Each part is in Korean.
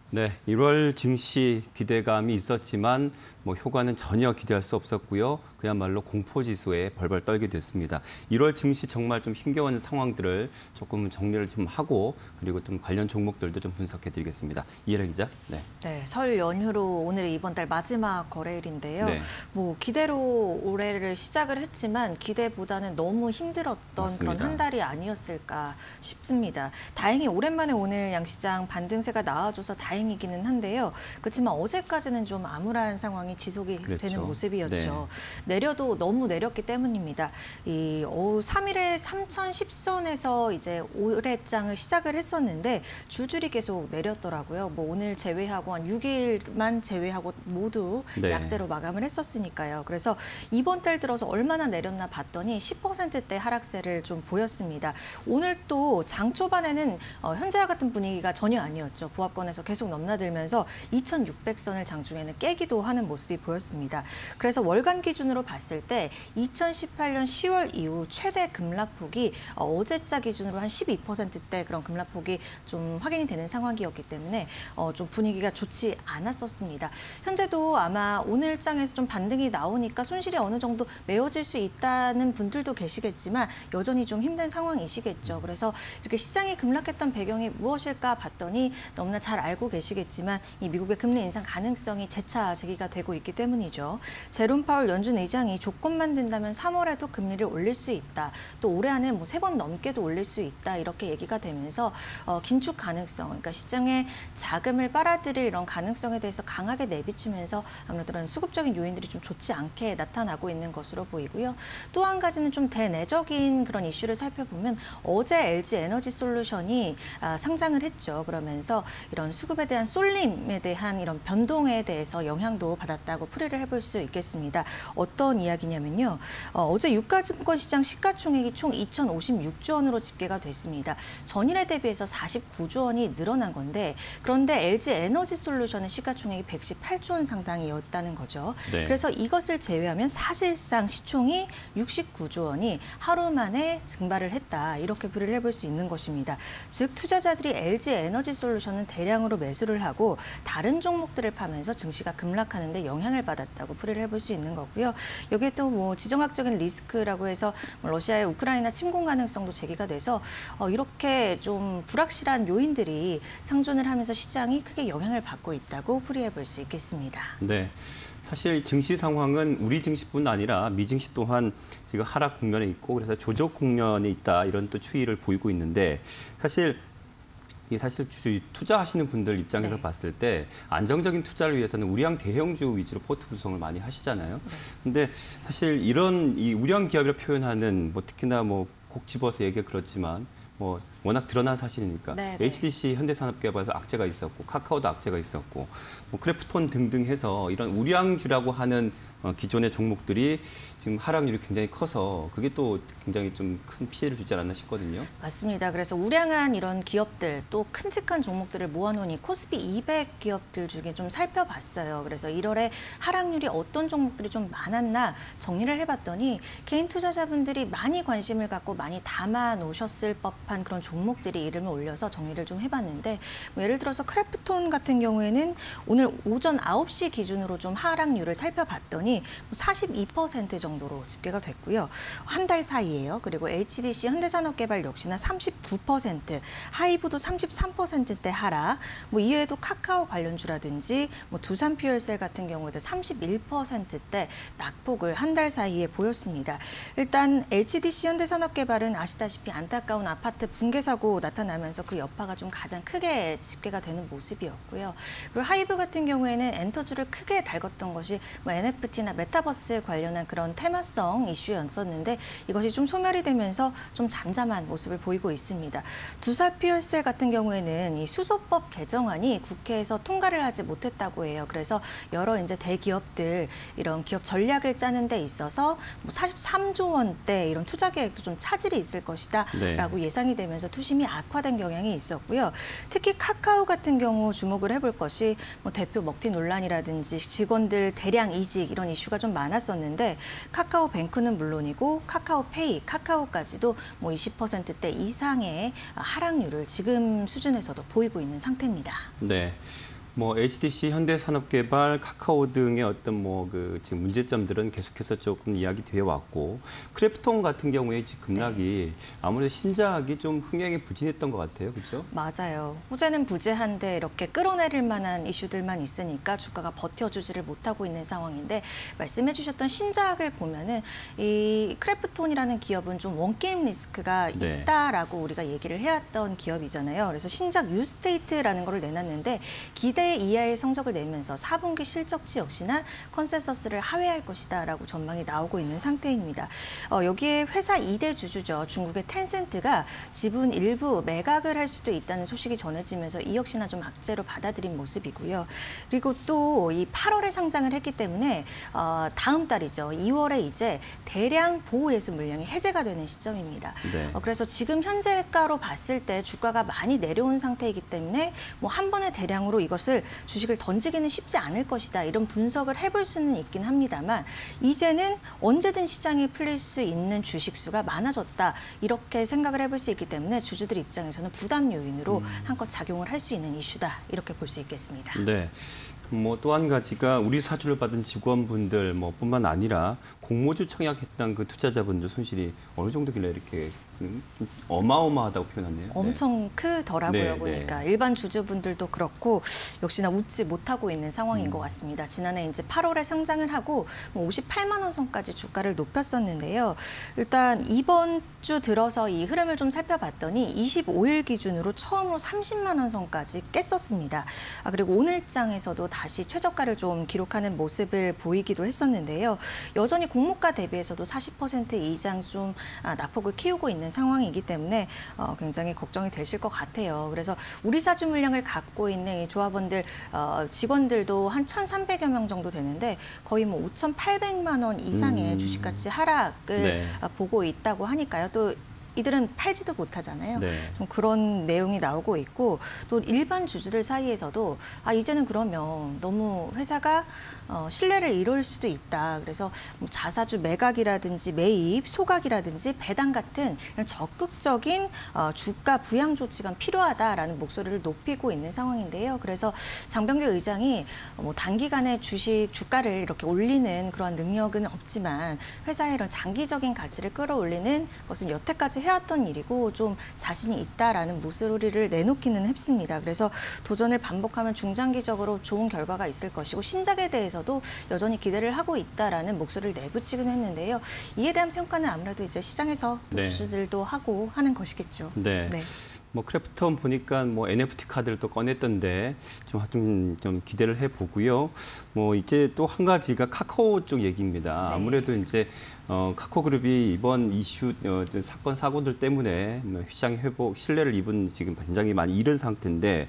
네, 1월 증시 기대감이 있었지만 효과는 전혀 기대할 수 없었고요. 그야말로 공포지수에 벌벌 떨게 됐습니다. 1월 증시 정말 좀 힘겨운 상황들을 조금 정리를 좀 하고 그리고 좀 관련 종목들도 좀 분석해드리겠습니다. 이혜라 기자. 네. 네, 설 연휴로 오늘이 이번 달 마지막 거래일인데요. 네. 기대로 올해를 시작을 했지만 기대보다는 너무 힘들었던 맞습니다. 그런 한 달이 아니었을까 싶습니다. 다행히 오랜만에 오늘 양시장 반등세가 나와줘서 다행이기는 한데요. 그렇지만 어제까지는 좀 암울한 상황이 지속이 그랬죠. 되는 모습이었죠. 네. 내려도 너무 내렸기 때문입니다. 이 오후 3일에 3010선에서 이제 올해장을 시작을 했었는데 줄줄이 계속 내렸더라고요. 오늘 제외하고 한 6일만 제외하고 모두 네. 약세로 마감을 했었으니까요. 그래서 이번 달 들어서 얼마나 내렸나 봤더니 10%대 하락세를 좀 보였습니다. 오늘 또 장 초반에는 현재와 같은 분위기가 전혀 아니었죠. 보합권에서 계속 넘나들면서 2600선을 장중에는 깨기도 하는 모습이 보였습니다. 그래서 월간 기준으로 봤을 때 2018년 10월 이후 최대 급락폭이 어제자 기준으로 한 12%대 그런 급락폭이 좀 확인이 되는 상황이었기 때문에 좀 분위기가 좋지 않았었습니다. 현재도 아마 오늘 장에서 좀 반등이 나오니까 손실이 어느 정도 메워질 수 있다는 분들도 계시겠지만 여전히 좀 힘든 상황이시겠죠. 그래서 이렇게 시장이 급락했던 배경이 무엇일까 봤더니 너무나 잘 알고 계시겠지만 이 미국의 금리 인상 가능성이 재차 제기가 되고 있기 때문이죠. 제롬 파월 연준 의장이 조건만 된다면 3월에도 금리를 올릴 수 있다. 또 올해 안에 3번 넘게도 올릴 수 있다. 이렇게 얘기가 되면서 긴축 가능성, 그러니까 시장의 자금을 빨아들일 이런 가능성에 대해서 강하게 내비치면서 아무래도 그런 수급적인 요인들이 좀 좋지 않게 나타나고 있는 것으로 보이고요. 또 한 가지는 좀 대내적인 그런 이슈를 살펴보면 어제 LG 에너지 솔루션이 상장을 했죠. 그러면서 이런 수급에 대한 쏠림에 대한 이런 변동에 대해서 영향도 받았다고 풀이를 해볼 수 있겠습니다. 어떤 이야기냐면요. 어제 유가증권 시장 시가총액이 총 2,056조 원으로 집계가 됐습니다. 전일에 대비해서 49조 원이 늘어난 건데 그런데 LG 에너지 솔루션은 시가총액이 118조 원 상당이었다는 거죠. 네. 그래서 이것을 제외하면 사실상 시총이 69조 원이 하루 만에 증발을 했다. 이렇게 풀이를 해볼 수 있는 것입니다. 즉 투자자들이 LG 에너지 솔루션은 대량으로 매수를 하고 다른 종목들을 파면서 증시가 급락하는 데 영향을 받았다고 풀이를 해볼 수 있는 거고요. 여기에 또 지정학적인 리스크라고 해서 러시아의 우크라이나 침공 가능성도 제기가 돼서 이렇게 좀 불확실한 요인들이 상존을 하면서 시장이 크게 영향을 받고 있다고 풀이해 볼 수 있겠습니다. 네. 사실 증시 상황은 우리 증시뿐 아니라 미증시 또한 지금 하락 국면에 있고 그래서 조정 국면에 있다 이런 또 추이를 보이고 있는데 사실 투자하시는 분들 입장에서 네. 봤을 때 안정적인 투자를 위해서는 우량 대형주 위주로 포트 구성을 많이 하시잖아요. 근데 사실 이런 이 우량 기업이라 표현하는 특히나 콕 집어서 얘기가 그렇지만 워낙 드러난 사실이니까 네. HDC 현대산업개발도 악재가 있었고 카카오도 악재가 있었고 크래프톤 등등 해서 이런 우량주라고 하는 기존의 종목들이 지금 하락률이 굉장히 커서 그게 또 굉장히 좀 큰 피해를 주지 않았나 싶거든요. 맞습니다. 그래서 우량한 이런 기업들 또 큼직한 종목들을 모아놓으니 코스피 200 기업들 중에 좀 살펴봤어요. 그래서 1월에 하락률이 어떤 종목들이 좀 많았나 정리를 해봤더니 개인 투자자분들이 많이 관심을 갖고 많이 담아 놓으셨을 법한 그런 종목들이 이름을 올려서 정리를 좀 해봤는데 예를 들어서 크래프톤 같은 경우에는 오늘 오전 9시 기준으로 좀 하락률을 살펴봤더니 42% 정도로 집계가 됐고요. 한 달 사이에요. 그리고 HDC 현대산업개발 역시나 39%, 하이브도 33%대 하락, 이외에도 카카오 관련주라든지 두산퓨얼셀 같은 경우에도 31%대 낙폭을 한 달 사이에 보였습니다. 일단 HDC 현대산업개발은 아시다시피 안타까운 아파트 붕괴 사고 나타나면서 그 여파가 좀 가장 크게 집계가 되는 모습이었고요. 그리고 하이브 같은 경우에는 엔터주를 크게 달궜던 것이 NFT나 메타버스에 관련한 그런 테마성 이슈였었는데 이것이 좀 소멸이 되면서 좀 잠잠한 모습을 보이고 있습니다. 두산퓨얼셀 같은 경우에는 이 수소법 개정안이 국회에서 통과를 하지 못했다고 해요. 그래서 여러 이제 대기업들 이런 기업 전략을 짜는 데 있어서 43조 원대 이런 투자 계획도 좀 차질이 있을 것이다라고 네. 예상이 되면서 투심이 악화된 경향이 있었고요. 특히 카카오 같은 경우 주목을 해볼 것이 대표 먹튀 논란이라든지 직원들 대량 이직 이런 이슈가 좀 많았었는데 카카오뱅크는 물론이고 카카오페이, 카카오까지도 20%대 이상의 하락률을 지금 수준에서도 보이고 있는 상태입니다. 네. 뭐 HTC, 현대산업개발, 카카오 등의 어떤 지금 문제점들은 계속해서 조금 이야기되어 왔고 크래프톤 같은 경우에 지금 급락이 아무래도 신작이 좀 흥행에 부진했던 것 같아요, 그렇죠? 맞아요. 호재는 부재한데 이렇게 끌어내릴 만한 이슈들만 있으니까 주가가 버텨주지를 못하고 있는 상황인데 말씀해주셨던 신작을 보면은 이 크래프톤이라는 기업은 좀 원게임 리스크가 네. 있다라고 우리가 얘기를 해왔던 기업이잖아요. 그래서 신작 유스테이트라는 거를 내놨는데 기대 이하의 성적을 내면서 4분기 실적치 역시나 컨센서스를 하회할 것이다라고 전망이 나오고 있는 상태입니다. 여기에 회사 2대 주주죠. 중국의 텐센트가 지분 일부 매각을 할 수도 있다는 소식이 전해지면서 이 역시나 좀 악재로 받아들인 모습이고요. 그리고 또 이 8월에 상장을 했기 때문에 다음 달이죠. 2월에 이제 대량 보호예수 물량이 해제가 되는 시점입니다. 네. 그래서 지금 현재가로 봤을 때 주가가 많이 내려온 상태이기 때문에 뭐 한 번에 대량으로 이것을 주식을 던지기는 쉽지 않을 것이다. 이런 분석을 해볼 수는 있긴 합니다만 이제는 언제든 시장이 풀릴 수 있는 주식 수가 많아졌다. 이렇게 생각을 해볼 수 있기 때문에 주주들 입장에서는 부담 요인으로 한껏 작용을 할 수 있는 이슈다. 이렇게 볼 수 있겠습니다. 네. 뭐 또 한 가지가 우리 사주를 받은 직원분들 뿐만 아니라 공모주 청약했던 그 투자자분들 손실이 어느 정도길래 이렇게 좀 어마어마하다고 표현하네요. 엄청 크더라고요, 네, 보니까. 네. 일반 주주분들도 그렇고 역시나 웃지 못하고 있는 상황인 것 같습니다. 지난해 이제 8월에 상장을 하고 58만 원 선까지 주가를 높였었는데요. 일단 이번 주 들어서 이 흐름을 좀 살펴봤더니 25일 기준으로 처음으로 30만 원 선까지 깼었습니다. 그리고 오늘장에서도 다시 최저가를 좀 기록하는 모습을 보이기도 했었는데요. 여전히 공모가 대비해서도 40% 이상 좀 낙폭을 키우고 있는 상황이기 때문에 굉장히 걱정이 되실 것 같아요. 그래서 우리 사주 물량을 갖고 있는 이 조합원들 직원들도 한 1,300여 명 정도 되는데 거의 뭐 5,800만 원 이상의 주식가치 하락을 네. 보고 있다고 하니까요. 또 이들은 팔지도 못하잖아요. 네. 좀 그런 내용이 나오고 있고 또 일반 주주들 사이에서도 이제는 그러면 너무 회사가 신뢰를 잃을 수도 있다. 그래서 뭐 자사주 매각이라든지 매입, 소각이라든지 배당 같은 이런 적극적인 주가 부양 조치가 필요하다라는 목소리를 높이고 있는 상황인데요. 그래서 장병규 의장이 뭐 단기간에 주식 주가를 이렇게 올리는 그런 능력은 없지만 회사의 이런 장기적인 가치를 끌어올리는 것은 여태까지 해왔던 일이고 좀 자신이 있다라는 목소리를 내놓기는 했습니다. 그래서 도전을 반복하면 중장기적으로 좋은 결과가 있을 것이고 신작에 대해서도 여전히 기대를 하고 있다라는 목소리를 내붙이긴 했는데요. 이에 대한 평가는 아무래도 이제 시장에서 또 네. 주주들도 하고 하는 것이겠죠. 네. 네. 뭐 크래프톤 보니까 뭐 NFT 카드를 또 꺼냈던데 좀 기대를 해보고요. 뭐 이제 또 한 가지가 카카오 쪽 얘기입니다. 네. 아무래도 이제 카카오그룹이 이번 이슈 사건 사고들 때문에 시장 회복 신뢰를 입은 지금 굉장히 많이 잃은 상태인데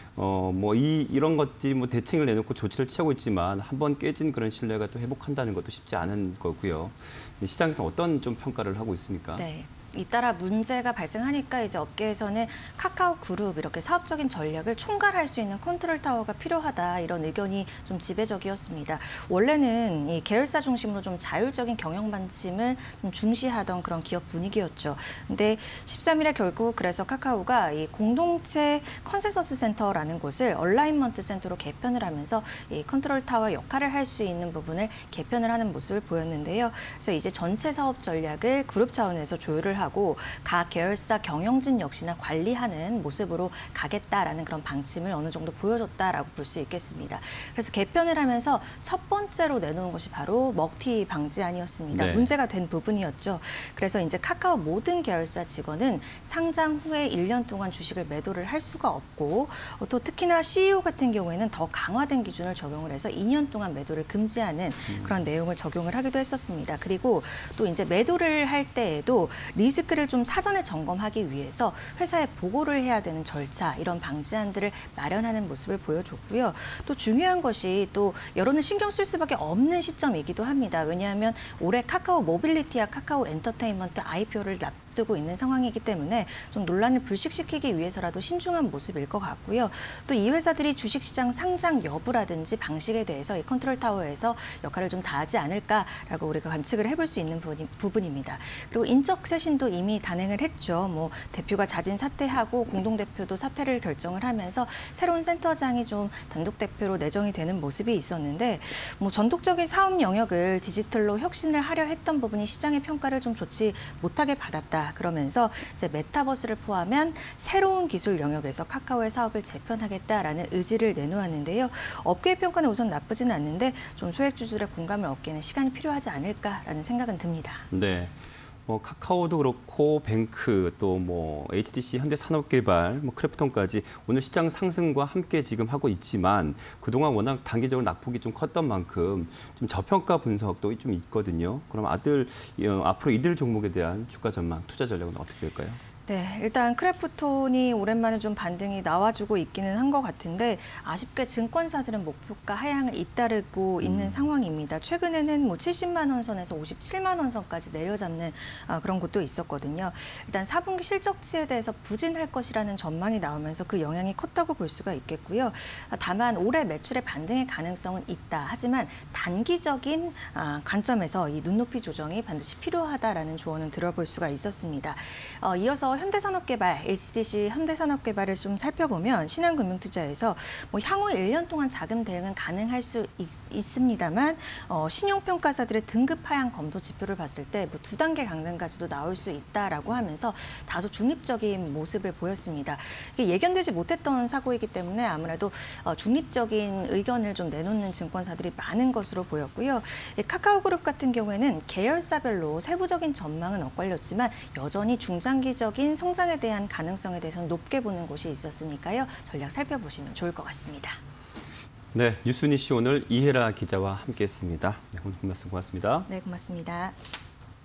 뭐 이런 것들이 뭐 대책을 내놓고 조치를 취하고 있지만 한번 깨진 그런 신뢰가 또 회복한다는 것도 쉽지 않은 거고요. 시장에서 어떤 좀 평가를 하고 있습니까? 네. 잇따라 문제가 발생하니까 이제 업계에서는 카카오 그룹 이렇게 사업적인 전략을 총괄할 수 있는 컨트롤 타워가 필요하다 이런 의견이 좀 지배적이었습니다. 원래는 이 계열사 중심으로 좀 자율적인 경영 방침을 좀 중시하던 그런 기업 분위기였죠. 근데 13일에 결국 그래서 카카오가 이 공동체 컨센서스 센터라는 곳을 얼라인먼트 센터로 개편을 하면서 이 컨트롤 타워 역할을 할 수 있는 부분을 개편을 하는 모습을 보였는데요. 그래서 이제 전체 사업 전략을 그룹 차원에서 조율을 하고 각 계열사 경영진 역시나 관리하는 모습으로 가겠다라는 그런 방침을 어느 정도 보여줬다라고 볼 수 있겠습니다. 그래서 개편을 하면서 첫 번째로 내놓은 것이 바로 먹튀 방지안이었습니다. 네. 문제가 된 부분이었죠. 그래서 이제 카카오 모든 계열사 직원은 상장 후에 1년 동안 주식을 매도를 할 수가 없고 또 특히나 CEO 같은 경우에는 더 강화된 기준을 적용을 해서 2년 동안 매도를 금지하는 그런 내용을 적용을 하기도 했었습니다. 그리고 또 이제 매도를 할 때에도 리스크를 좀 사전에 점검하기 위해서 회사에 보고를 해야 되는 절차 이런 방지안들을 마련하는 모습을 보여줬고요. 또 중요한 것이 또 여론을 신경 쓸 수밖에 없는 시점이기도 합니다. 왜냐하면 올해 카카오 모빌리티와 카카오 엔터테인먼트 IPO를 앞두고 있는 상황이기 때문에 좀 논란을 불식시키기 위해서라도 신중한 모습일 것 같고요. 또 이 회사들이 주식시장 상장 여부라든지 방식에 대해서 이 컨트롤 타워에서 역할을 좀 다하지 않을까라고 우리가 관측을 해볼 수 있는 부분입니다. 그리고 인적 쇄신도 이미 단행을 했죠. 뭐 대표가 자진 사퇴하고 공동대표도 사퇴를 결정을 하면서 새로운 센터장이 좀 단독 대표로 내정이 되는 모습이 있었는데 뭐 전독적인 사업 영역을 디지털로 혁신을 하려 했던 부분이 시장의 평가를 좀 좋지 못하게 받았다. 그러면서 이제 메타버스를 포함한 새로운 기술 영역에서 카카오의 사업을 재편하겠다라는 의지를 내놓았는데요. 업계의 평가는 우선 나쁘지는 않는데 좀 소액주주들의 공감을 얻기에는 시간이 필요하지 않을까라는 생각은 듭니다. 네. 뭐 카카오도 그렇고 뱅크 또 뭐 HTC 현대산업개발 뭐 크래프톤까지 오늘 시장 상승과 함께 지금 하고 있지만 그동안 워낙 단기적으로 낙폭이 좀 컸던 만큼 좀 저평가 분석도 좀 있거든요. 그럼 앞으로 이들 종목에 대한 주가 전망, 투자 전략은 어떻게 될까요? 네, 일단 크래프톤이 오랜만에 좀 반등이 나와주고 있기는 한 것 같은데 아쉽게 증권사들은 목표가 하향을 잇따르고 있는 상황입니다. 최근에는 뭐 70만 원 선에서 57만 원 선까지 내려잡는 그런 곳도 있었거든요. 일단 4분기 실적치에 대해서 부진할 것이라는 전망이 나오면서 그 영향이 컸다고 볼 수가 있겠고요. 다만 올해 매출의 반등의 가능성은 있다. 하지만 단기적인 관점에서 이 눈높이 조정이 반드시 필요하다라는 조언은 들어볼 수가 있었습니다. 이어서 현대산업개발, HTC 현대산업개발을 좀 살펴보면 신한금융투자에서 뭐 향후 1년 동안 자금 대응은 가능할 수 있습니다만 신용평가사들의 등급 하향 검토 지표를 봤을 때 뭐 2단계 강등까지도 나올 수 있다라고 하면서 다소 중립적인 모습을 보였습니다. 이게 예견되지 못했던 사고이기 때문에 아무래도 중립적인 의견을 좀 내놓는 증권사들이 많은 것으로 보였고요. 카카오그룹 같은 경우에는 계열사별로 세부적인 전망은 엇갈렸지만 여전히 중장기적인 성장에 대한 가능성에 대해서는 높게 보는 곳이 있었으니까요. 전략 살펴보시면 좋을 것 같습니다. 네, 뉴스니시 오늘 이혜라 기자와 함께했습니다. 네, 오늘 말씀 고맙습니다. 네, 고맙습니다.